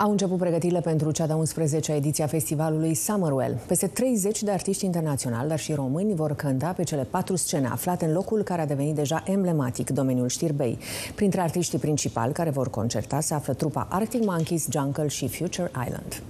Au început pregătirile pentru cea de-a 11-a ediție a festivalului Summerwell. Peste 30 de artiști internaționali, dar și români, vor cânta pe cele 4 scene aflate în locul care a devenit deja emblematic, domeniul Știrbei. Printre artiștii principali care vor concerta se află trupa Arctic Monkeys, Jungle și Future Island.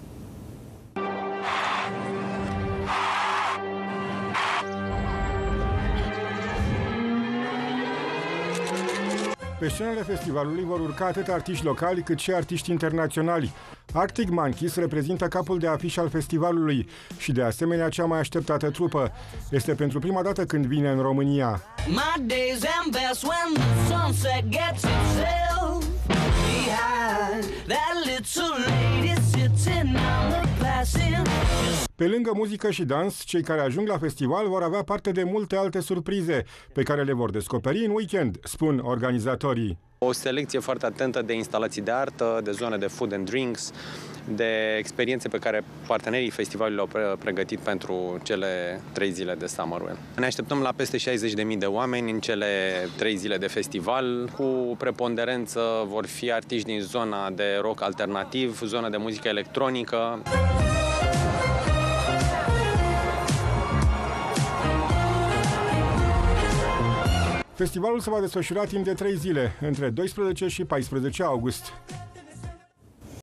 Pe scenele festivalului vor urca atât artiști locali cât și artiști internaționali. Arctic Monkeys reprezintă capul de afiș al festivalului și de asemenea cea mai așteptată trupă. Este pentru prima dată când vine în România. Pe lângă muzică și dans, cei care ajung la festival vor avea parte de multe alte surprize, pe care le vor descoperi în weekend, spun organizatorii. O selecție foarte atentă de instalații de artă, de zone de food and drinks, de experiențe pe care partenerii festivalului le-au pregătit pentru cele 3 zile de Summerwell. Ne așteptăm la peste 60.000 de oameni în cele 3 zile de festival. Cu preponderență vor fi artiști din zona de rock alternativ, zona de muzică electronică. Festivalul se va desfășura timp de 3 zile, între 12 și 14 august.